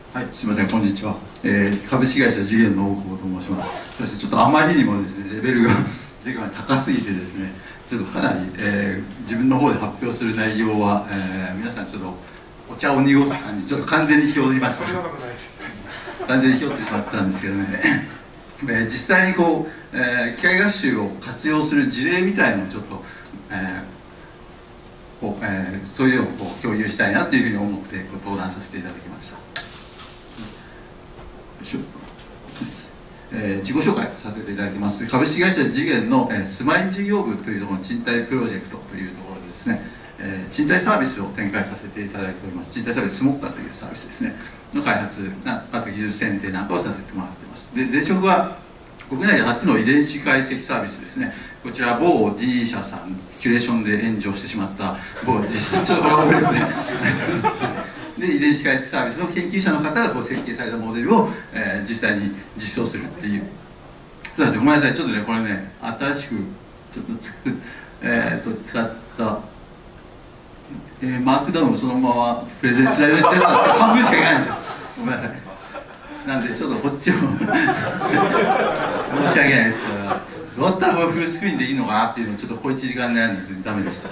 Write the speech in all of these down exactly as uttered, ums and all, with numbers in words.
はい、すみません、こんにちは。えー、株式会社次元の大久保と申します。そしてちょっとあまりにもですね、レベルが高すぎてですね、ちょっとかなり、えー、自分の方で発表する内容は、えー、皆さんちょっとお茶を濁す感じ、ちょっと完全にひょうりました。完全にひょってしまったんですけどね、えー、実際にこう、えー、機械学習を活用する事例みたいのをちょっと、えーこうえー、そういうのをこう共有したいなというふうに思ってご登壇させていただきました。えー、自己紹介させていただきます。株式会社次元の、えー、住まい事業部というところの賃貸プロジェクトというところでですね、えー、賃貸サービスを展開させていただいております。賃貸サービススモッカーというサービスですねの開発な、あと技術選定なんかをさせてもらっています。で、前職は国内で初の遺伝子解析サービスですね。こちら某 D 社さん、キュレーションで炎上してしまった某 D 社さん、ちょっとこれは覚えておいてで、遺伝子解析サービスの研究者の方がこう設計されたモデルを、えー、実際に実装するっていう。そうなんですよ、ごめんなさい、ちょっとね、これね、新しくちょっと作っ、えー、と使った、えー、マークダウンをそのままプレゼンスライドしてたんですけど、半分しかいかないんですよ。ごめんなさい。なんで、ちょっとこっちを申し訳ないですが、どうやったらこれフルスクリーンでいいのかなっていうのをちょっと小いちじかん悩んでダメでした。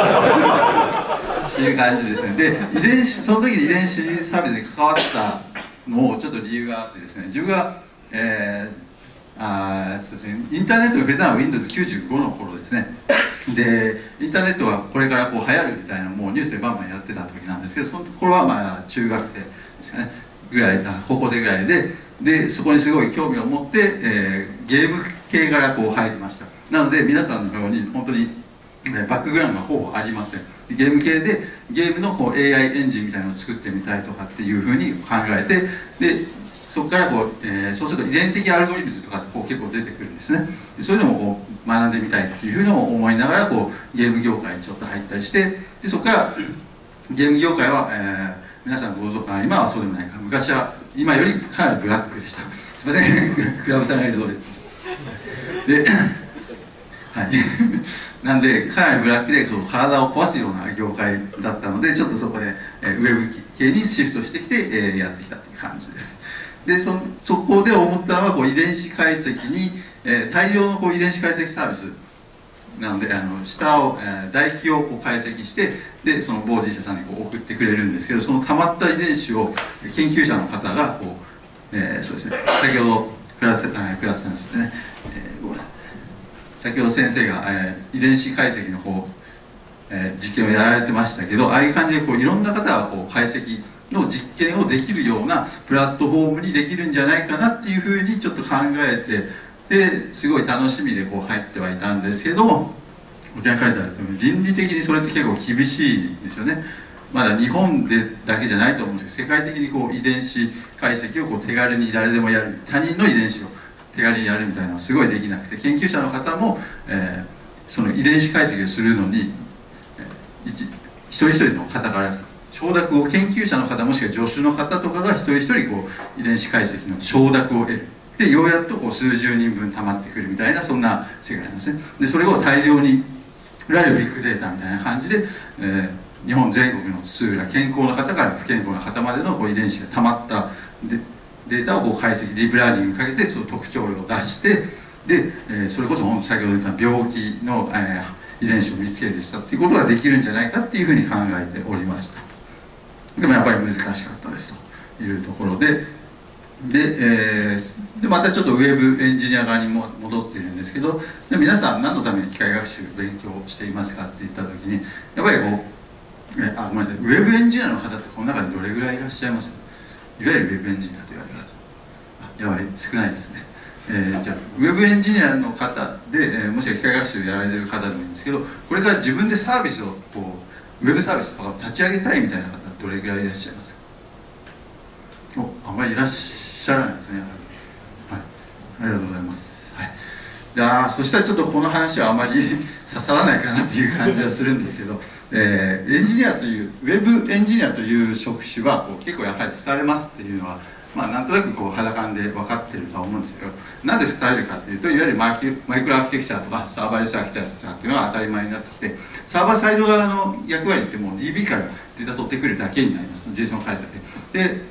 っていう感じですね。で、遺伝子、その時に遺伝子サービスに関わったのもちょっと理由があってですね、自分が、えー、あそうですね、インターネットが増えたのは ウィンドウズきゅうじゅうご の頃ですね。で、インターネットがこれからこう流行るみたいな、もうニュースでバンバンやってた時なんですけど、その頃はまあ中学生ですかね、ぐらい、高校生ぐらいで、で、そこにすごい興味を持って、えー、ゲーム系からこう入りました。なので、皆さんのように本当にバックグラウンドがほぼありません。ゲーム系でゲームのこう エーアイ エンジンみたいなのを作ってみたいとかっていうふうに考えて、でそこからこう、えー、そうすると遺伝的アルゴリズムとかこう結構出てくるんですね。でそういうのもこう学んでみたいっていうふうに思いながらこうゲーム業界にちょっと入ったりして、でそこからゲーム業界は、えー、皆さんご存知、あ、今はそうでもないか、昔は今よりかなりブラックでした。すいません、クラブさんがいるそうです。ではい、なんでかなりブラックでこう体を壊すような業界だったので、ちょっとそこで、えー、ウェブ系にシフトしてきて、えー、やってきたという感じです。で そ, そこで思ったのはこう遺伝子解析に、えー、大量のこう遺伝子解析サービスなので、あの下を、えー、唾液をこう解析して、でその某 D 社さんにこう送ってくれるんですけど、その溜まった遺伝子を研究者の方がこう、えー、そうですね、先ほど倉田さんですね、えー、ごめんなさい、先ほど先生が、えー、遺伝子解析の方、えー、実験をやられてましたけど、ああいう感じでこういろんな方がこう解析の実験をできるようなプラットフォームにできるんじゃないかなっていうふうにちょっと考えて、ですごい楽しみでこう入ってはいたんですけども、こちらに書いてあるとおり倫理的にそれって結構厳しいんですよね。まだ日本でだけじゃないと思うんですけど、世界的にこう遺伝子解析をこう手軽に誰でもやる、他人の遺伝子を手軽にやるみたいなのはすごいできなくて、研究者の方も、えー、その遺伝子解析をするのに、えー、一, 一人一人の方から承諾を、研究者の方もしくは助手の方とかが一人一人こう遺伝子解析の承諾を得る。でようやっとこう数十人分溜まってくるみたいな、そんな世界なんですね。でそれを大量にいわゆるビッグデータみたいな感じで、えー、日本全国の津浦健康な方から不健康な方までのこう遺伝子が溜まったでデータをこう解析、ディープラーニングにかけてその特徴量を出して、で、えー、それこそ先ほど言った病気の、えー、遺伝子を見つけるでしたっていうことができるんじゃないかっていうふうに考えておりました。でもやっぱり難しかったですというところで、で、えー、でまたちょっとウェブエンジニア側にも戻っているんですけど、で皆さん何のために機械学習勉強していますかって言った時に、やっぱりこう、えあごめんなさい、ウェブエンジニアの方ってこの中でどれぐらいいらっしゃいます？いわゆるウェブエンジニアと言われる方、やはり少ないですね。えー、じゃあウェブエンジニアの方で、えー、もしくは機械学習やられてる方でもいいんですけど、これから自分でサービスをこうウェブサービスとか立ち上げたいみたいな方どれぐらいいらっしゃいますか？お、あんまりいらっしゃらないですね。はい、ありがとうございます。はい、いやそしたらちょっとこの話はあまり刺さらないかなっていう感じはするんですけど、えー、エンジニアというウェブエンジニアという職種はこう結構やはり伝えますっていうのは、まあ、なんとなくこう肌感で分かってるとは思うんですけど、なぜ伝えるかというと、いわゆるマイクロアーキテクチャとかサーバーレスアーキテクチャっていうのが当たり前になってきて、サーバーサイド側の役割ってもう ディービー からデータ取ってくるだけになります。 ジェイソン 解析で、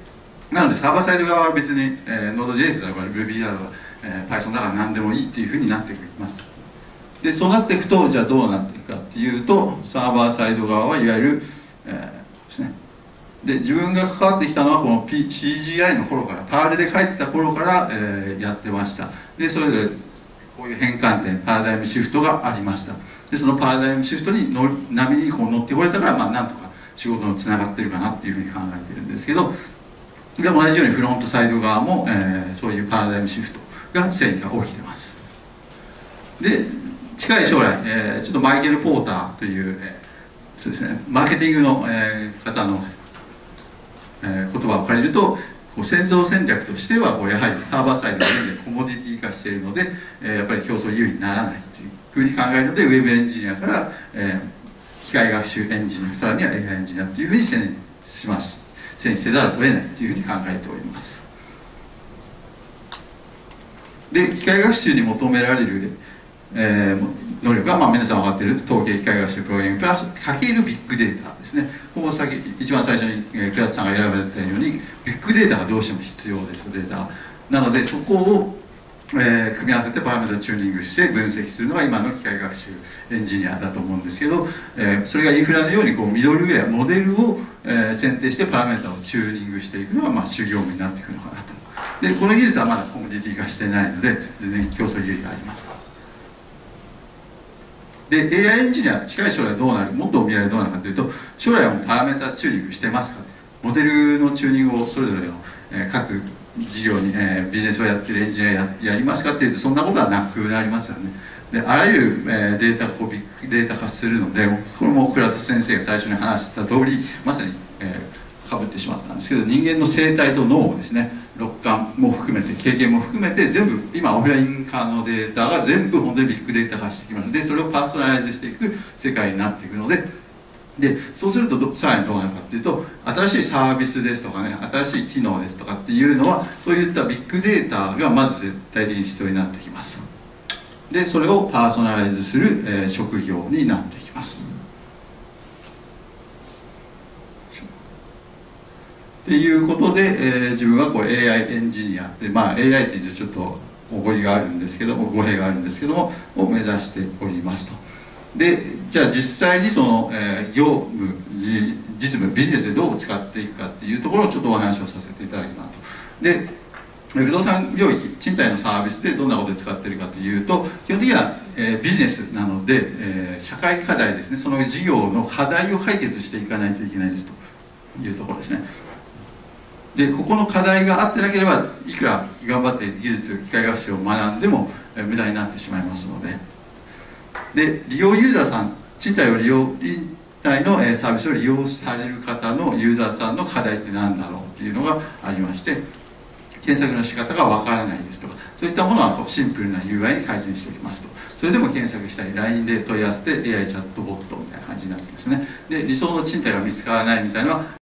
なのでサーバーサイド側は別に、えー、ノードジェイエス だとか Ruby だとか、えー、Python だから何でもいいっていうふうになってきます。でそうなっていくと、じゃあどうなっていくかっていうと、サーバーサイド側はいわゆる、えー、ですね。で自分が関わってきたのはこの、P、シージーアイ の頃から、パールで書いてた頃から、えー、やってました。でそれぞれこういう変換点、パラダイムシフトがありました。でそのパラダイムシフトに乗波にこう乗ってこれたから、まあ、なんとか仕事につながってるかなっていうふうに考えてるんですけど、で同じようにフロントサイド側も、えー、そういうパラダイムシフトが変化が起きてます。で近い将来、えー、ちょっとマイケル・ポーターという、えー、そうですね、マーケティングの、えー、方の、えー、言葉を借りると、こう製造戦略としてはこうやはりサーバーサイドが現在コモディティ化しているので、えー、やっぱり競争優位にならないというふうに考えるので、ウェブエンジニアから、えー、機械学習エンジニア、さらには エーアイ エンジニアというふうに遷します。遷せざるを得ないというふうに考えております。で機械学習に求められる、えー、能力は、まあ、皆さん分かっている統計機械学習プログラミングプラスかけるビッグデータですね。ここ先一番最初に、えー、倉田さんが選ばれたようにビッグデータがどうしても必要です。データなのでそこを、えー、組み合わせてパラメータチューニングして分析するのが今の機械学習エンジニアだと思うんですけど、えー、それがインフラのようにこうミドルウェアモデルを、えー、選定してパラメータをチューニングしていくのが、まあ、主業務になっていくのかなと。でこの技術はまだコモディティ化してないので全然競争優位があります。で エーアイ エンジニア近い将来どうなる、もっと未来どうなるかというと、将来はもうパラメータチューニングしてますか、モデルのチューニングをそれぞれの、えー、各事業に、えー、ビジネスをやってるエンジニア や, やりますかっていうと、そんなことはなくなりますよね。であらゆる、えー、データをビッグデータ化するので、これも倉田先生が最初に話した通りまさに、えー、かぶってしまったんですけど、人間の生態と脳をですね、六感も含めて経験も含めて全部今オフライン化のデータが全部本当にビッグデータ化してきますので、それをパーソナライズしていく世界になっていくので、でそうするとどさらにどうなるかっていうと、新しいサービスですとかね、新しい機能ですとかっていうのは、そういったビッグデータがまず絶対的に必要になってきます。でそれをパーソナライズする、えー、職業になってきます。っていうことで、えー、自分はこう エーアイ エンジニアで、まあ、エーアイ っていうとちょっとおごりがあるんですけども、語弊があるんですけどもを目指しておりますと。でじゃあ実際にその、えー、業務実務ビジネスでどう使っていくかっていうところをちょっとお話をさせていただきますと。で不動産領域、賃貸のサービスでどんなことで使っているかというと、基本的には、えー、ビジネスなので、えー、社会課題ですね、その事業の課題を解決していかないといけないですというところですね。でここの課題があってなければ、いくら頑張って技術機械学習を学んでも、えー、無駄になってしまいますので、で利用ユーザーさん、賃貸を利用賃貸の、えー、サービスを利用される方のユーザーさんの課題って何だろうっていうのがありまして、検索の仕方がわからないですとか、そういったものはシンプルな ユーアイ に改善していきますと。それでも検索したり ライン で問い合わせて エーアイ チャットボットみたいな感じになってますね。で理想の賃貸が見つからないみたいなのは